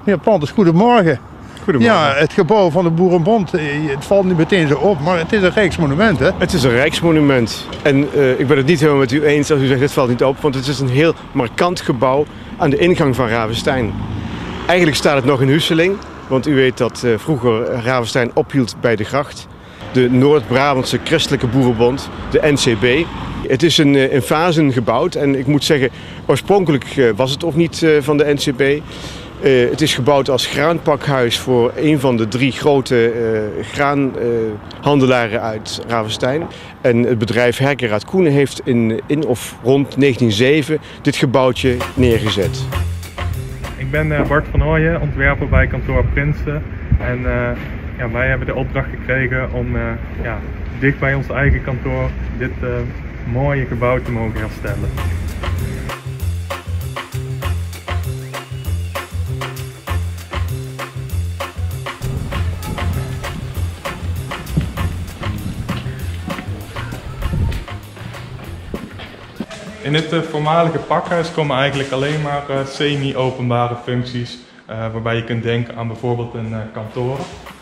Meneer Plantes, goedemorgen. Goedemorgen. Ja, het gebouw van de Boerenbond, het valt niet meteen zo op, maar het is een rijksmonument, hè? Het is een rijksmonument. En ik ben het niet helemaal met u eens als u zegt het valt niet op, want het is een heel markant gebouw aan de ingang van Ravenstein. Eigenlijk staat het nog in Husseling, want u weet dat vroeger Ravenstein ophield bij de gracht. De Noord-Brabantse Christelijke Boerenbond, de NCB. Het is in fasen gebouwd en ik moet zeggen, oorspronkelijk was het ook niet van de NCB. Het is gebouwd als graanpakhuis voor een van de 3 grote graanhandelaren uit Ravenstein. En het bedrijf Herkenraad Koenen heeft in of rond 1907 dit gebouwtje neergezet. Ik ben Bart van Ooyen, ontwerper bij kantoor Prinsen. En wij hebben de opdracht gekregen om dicht bij ons eigen kantoor dit mooie gebouw te mogen herstellen. In het voormalige pakhuis komen eigenlijk alleen maar semi-openbare functies, waarbij je kunt denken aan bijvoorbeeld een kantoor.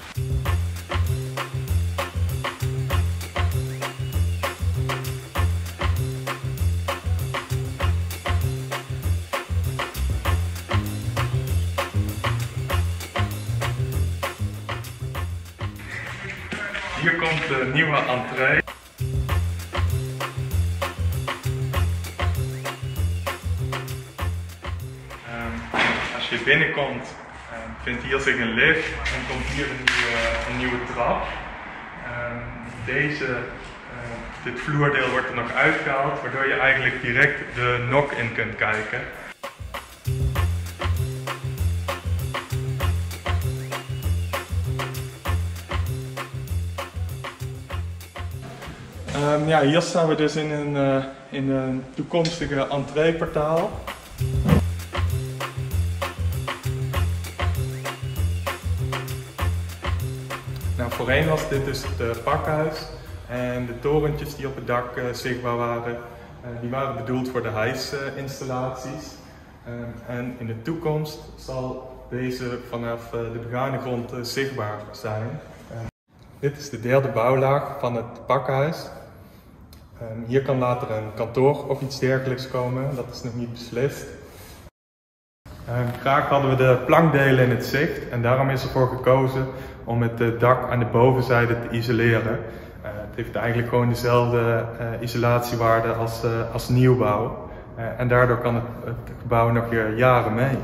Hier komt de nieuwe entree. Als je binnenkomt, vindt hier zich een lift en komt hier een nieuwe trap. Dit vloerdeel wordt er nog uitgehaald, waardoor je eigenlijk direct de nok in kunt kijken. Hier staan we dus in een toekomstige entreeportaal. Nou, voorheen was dit dus het pakhuis en de torentjes die op het dak zichtbaar waren, die waren bedoeld voor de hijsinstallaties. En in de toekomst zal deze vanaf de begane grond zichtbaar zijn. Dit is de derde bouwlaag van het pakhuis. Hier kan later een kantoor of iets dergelijks komen, dat is nog niet beslist. Graag hadden we de plankdelen in het zicht en daarom is ervoor gekozen om het dak aan de bovenzijde te isoleren. Het heeft eigenlijk gewoon dezelfde isolatiewaarde als nieuwbouw. En daardoor kan het gebouw nog jaren mee.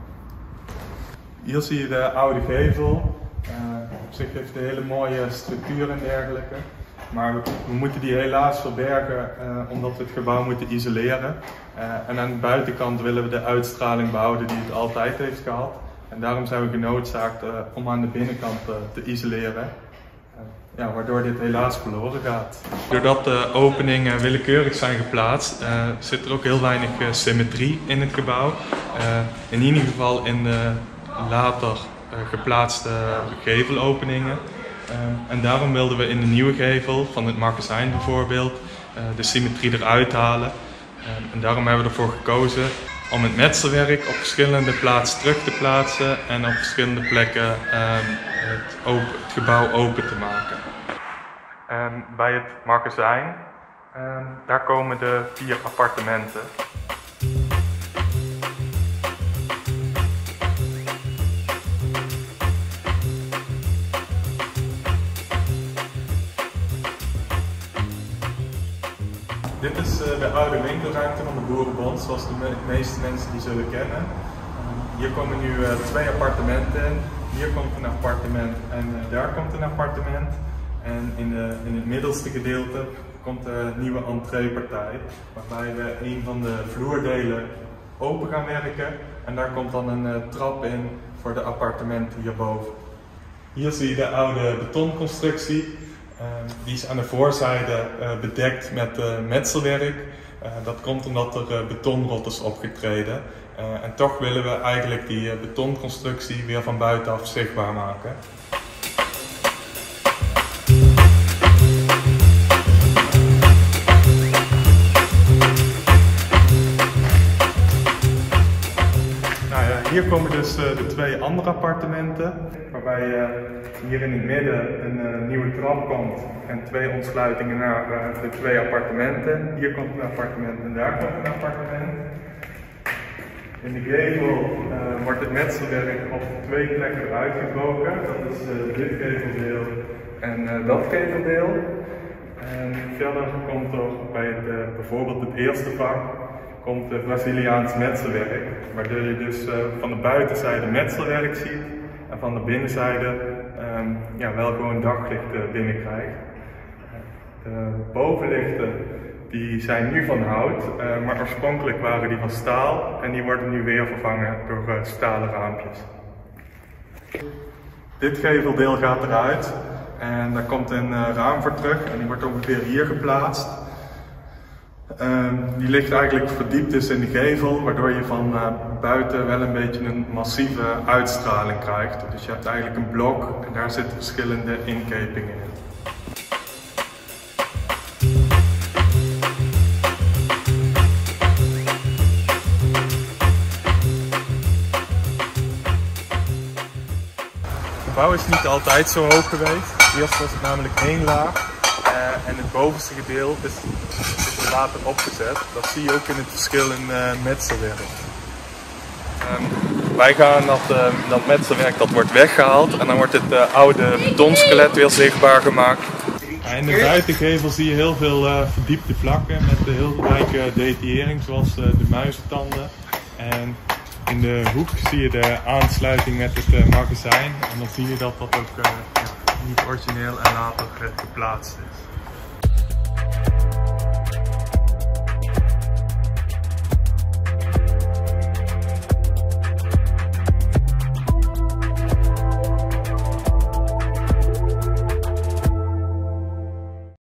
Hier zie je de oude gevel. Op zich heeft het een hele mooie structuur en dergelijke. Maar we moeten die helaas verbergen omdat we het gebouw moeten isoleren. En aan de buitenkant willen we de uitstraling behouden die het altijd heeft gehad. En daarom zijn we genoodzaakt om aan de binnenkant te isoleren. Waardoor dit helaas verloren gaat. Doordat de openingen willekeurig zijn geplaatst, zit er ook heel weinig symmetrie in het gebouw. In ieder geval in de later geplaatste gevelopeningen. En daarom wilden we in de nieuwe gevel van het magazijn bijvoorbeeld de symmetrie eruit halen. En daarom hebben we ervoor gekozen om het metselwerk op verschillende plaatsen terug te plaatsen en op verschillende plekken het gebouw open te maken. Bij het magazijn, daar komen de 4 appartementen. Dit is de oude winkelruimte van de Boerenbond, zoals de meeste mensen die zullen kennen. Hier komen nu 2 appartementen in. Hier komt een appartement en daar komt een appartement. En in het middelste gedeelte komt de nieuwe entreepartij, waarbij we een van de vloerdelen open gaan werken. En daar komt dan een trap in voor de appartementen hierboven. Hier zie je de oude betonconstructie. Die is aan de voorzijde bedekt met metselwerk. Dat komt omdat er betonrot is opgetreden. En toch willen we eigenlijk die betonconstructie weer van buitenaf zichtbaar maken. Hier komen dus de 2 andere appartementen, waarbij hier in het midden een nieuwe trap komt en 2 ontsluitingen naar de 2 appartementen. Hier komt een appartement en daar komt een appartement. In de gevel wordt het metselwerk op 2 plekken eruit gebroken. Dat is dit geveldeel en dat geveldeel. En verder komt er bij bijvoorbeeld het eerste vak komt Braziliaans metselwerk, waardoor je dus van de buitenzijde metselwerk ziet en van de binnenzijde wel gewoon daglicht binnenkrijgt. De bovenlichten die zijn nu van hout, maar oorspronkelijk waren die van staal en die worden nu weer vervangen door stalen raampjes. Dit geveldeel gaat eruit en daar komt een raam voor terug en die wordt ongeveer hier geplaatst. Die ligt eigenlijk verdiept dus in de gevel, waardoor je van buiten wel een beetje een massieve uitstraling krijgt. Dus je hebt eigenlijk een blok en daar zitten verschillende inkepingen in. De bouw is niet altijd zo hoog geweest. Eerst was het namelijk 1 laag en het bovenste gedeelte is er later opgezet. Dat zie je ook in het verschil in metselwerk. Wij gaan dat metselwerk dat wordt weggehaald en dan wordt het oude betonskelet weer zichtbaar gemaakt. In de buitengevel zie je heel veel verdiepte vlakken met heel rijke detaillering zoals de muizentanden. En in de hoek zie je de aansluiting met het magazijn en dan zie je dat dat ook niet origineel en later geplaatst is.